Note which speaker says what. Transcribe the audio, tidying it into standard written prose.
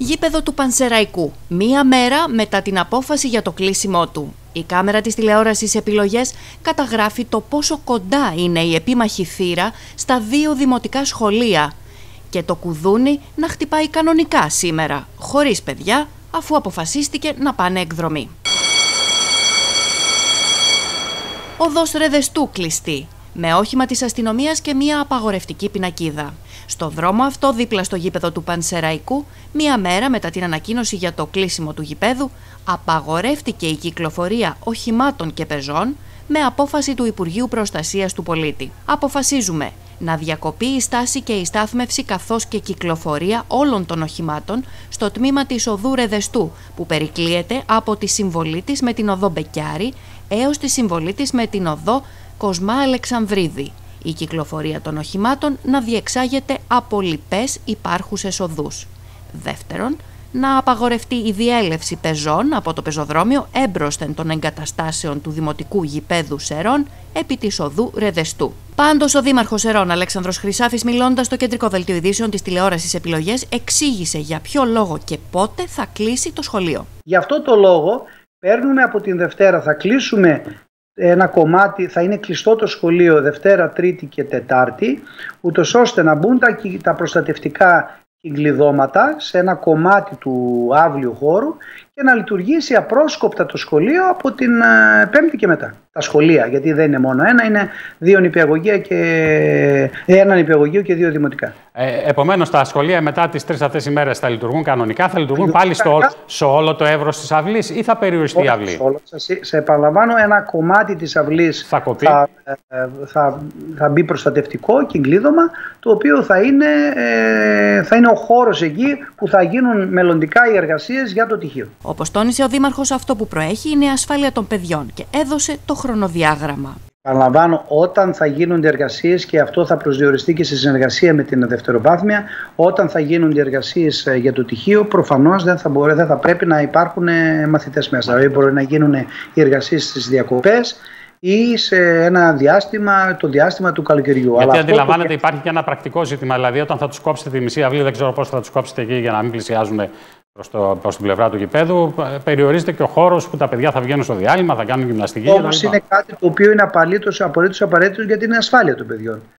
Speaker 1: Γήπεδο του Πανσεραϊκού, μία μέρα μετά την απόφαση για το κλείσιμό του. Η κάμερα της τηλεόρασης Επιλογές καταγράφει το πόσο κοντά είναι η επίμαχη θύρα στα δύο δημοτικά σχολεία και το κουδούνι να χτυπάει κανονικά σήμερα, χωρίς παιδιά, αφού αποφασίστηκε να πάνε εκδρομή. Οδός Ρεδεστού κλειστή, με όχημα της αστυνομίας και μία απαγορευτική πινακίδα. Στο δρόμο αυτό, δίπλα στο γήπεδο του Πανσεραϊκού, μία μέρα μετά την ανακοίνωση για το κλείσιμο του γηπέδου, απαγορεύτηκε η κυκλοφορία οχημάτων και πεζών με απόφαση του Υπουργείου Προστασίας του Πολίτη. Αποφασίζουμε να διακοπεί η στάση και η στάθμευση καθώς και κυκλοφορία όλων των οχημάτων στο τμήμα της οδού Ρεδεστού, που περικλείεται από τη συμβολή της με την οδό Μπεκιάρη έως τη συμβολή της με την οδό Κοσμά Αλεξανδρίδη. Η κυκλοφορία των οχημάτων να διεξάγεται από λοιπές υπάρχουσες οδούς. Δεύτερον, να απαγορευτεί η διέλευση πεζών από το πεζοδρόμιο έμπροσθεν των εγκαταστάσεων του Δημοτικού Γηπέδου Σερών επί της οδού Ρεδεστού. Πάντως, ο Δήμαρχος Σερών, Αλέξανδρος Χρυσάφης, μιλώντας στο κεντρικό δελτίο ειδήσεων της τηλεόρασης Επιλογές, εξήγησε για ποιο λόγο και πότε θα κλείσει το σχολείο.
Speaker 2: Γι' αυτό το λόγο παίρνουμε από την Δευτέρα, θα κλείσουμε ένα κομμάτι, θα είναι κλειστό το σχολείο Δευτέρα, Τρίτη και Τετάρτη, ούτως ώστε να μπουν τα προστατευτικά κυκλειδώματα σε ένα κομμάτι του αύλιου χώρου και να λειτουργήσει απρόσκοπτα το σχολείο από την Πέμπτη και μετά. Τα σχολεία, γιατί δεν είναι μόνο ένα, είναι ένα νηπιαγωγείο και δύο δημοτικά.
Speaker 3: Επομένως, τα σχολεία μετά τις 3 αυτές ημέρες θα λειτουργούν κανονικά, θα λειτουργούν πάλι σε όλο το εύρος της αυλής ή θα περιοριστεί η αυλή?
Speaker 2: Σε επαναλαμβάνω, ένα κομμάτι της αυλής θα μπει προστατευτικό κυκλίδωμα, το οποίο θα είναι ο χώρος εκεί που θα γίνουν μελλοντικά οι εργασίες για το τυχείο.
Speaker 1: Όπως τόνισε ο Δήμαρχος, αυτό που προέχει είναι η ασφάλεια των παιδιών και έδωσε το χρονοδιάγραμμα.
Speaker 2: Παραλαμβάνω, όταν θα γίνονται εργασίες, και αυτό θα προσδιοριστεί και σε συνεργασία με την δευτεροβάθμια, όταν θα γίνονται εργασίες για το τυχείο, προφανώς δεν θα πρέπει να υπάρχουν μαθητές μέσα. Δηλαδή, μπορεί να γίνουν οι εργασίες στις διακοπές ή σε ένα διάστημα, το διάστημα του καλοκαιριού.
Speaker 3: Γιατί αλλά αντιλαμβάνετε, υπάρχει και ένα πρακτικό ζήτημα. Δηλαδή, όταν θα τους κόψετε τη μισή αυλή, δεν ξέρω πώς θα τους κόψετε εκεί για να μην πλησιάζουν προς την πλευρά του γηπέδου, περιορίζεται και ο χώρος που τα παιδιά θα βγαίνουν στο διάλειμμα, θα κάνουν γυμναστική.
Speaker 2: Όμως είναι κάτι το οποίο είναι απολύτως απαραίτητο για την ασφάλεια των παιδιών.